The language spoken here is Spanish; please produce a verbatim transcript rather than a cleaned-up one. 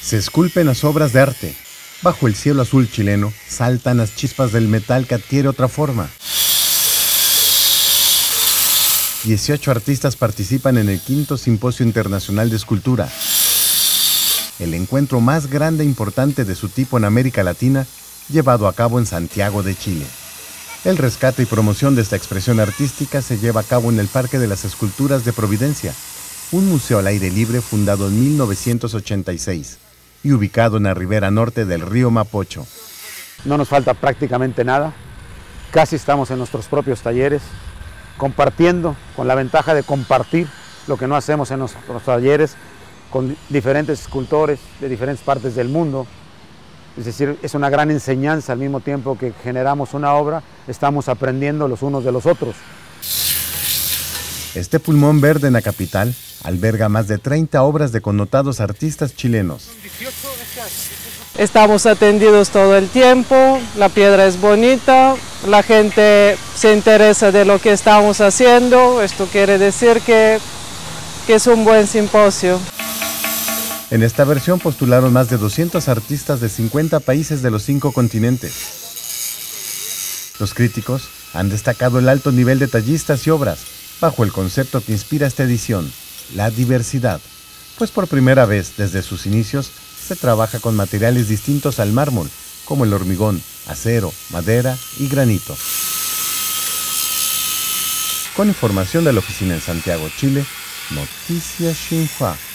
Se esculpen las obras de arte. Bajo el cielo azul chileno saltan las chispas del metal que adquiere otra forma. dieciocho artistas participan en el quinto Simposio Internacional de Escultura, el encuentro más grande e importante de su tipo en América Latina, llevado a cabo en Santiago de Chile. El rescate y promoción de esta expresión artística se lleva a cabo en el Parque de las Esculturas de Providencia, un museo al aire libre fundado en mil novecientos ochenta y seis y ubicado en la ribera norte del río Mapocho. No nos falta prácticamente nada, casi estamos en nuestros propios talleres, compartiendo, con la ventaja de compartir lo que no hacemos en nuestros talleres con diferentes escultores de diferentes partes del mundo. Es decir, es una gran enseñanza al mismo tiempo que generamos una obra, estamos aprendiendo los unos de los otros. Este pulmón verde en la capital alberga más de treinta obras de connotados artistas chilenos. Estamos atendidos todo el tiempo, la piedra es bonita, la gente se interesa de lo que estamos haciendo, esto quiere decir que, que es un buen simposio. En esta versión postularon más de doscientos artistas de cincuenta países de los cinco continentes. Los críticos han destacado el alto nivel de tallistas y obras, bajo el concepto que inspira esta edición, la diversidad, pues por primera vez desde sus inicios se trabaja con materiales distintos al mármol, como el hormigón, acero, madera y granito. Con información de la oficina en Santiago, Chile, Noticias Xinhua.